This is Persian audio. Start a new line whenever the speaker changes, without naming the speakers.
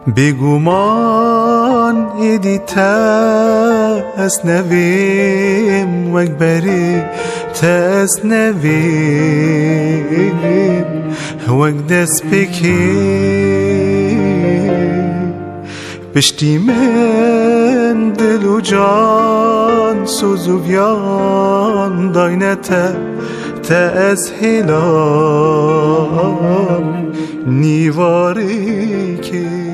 بگومان ایدی تاس نویم وک بری تاس نویم وک دست بکیم پشتی من دل و جان سوزویان داینته تاس هلام نیواری که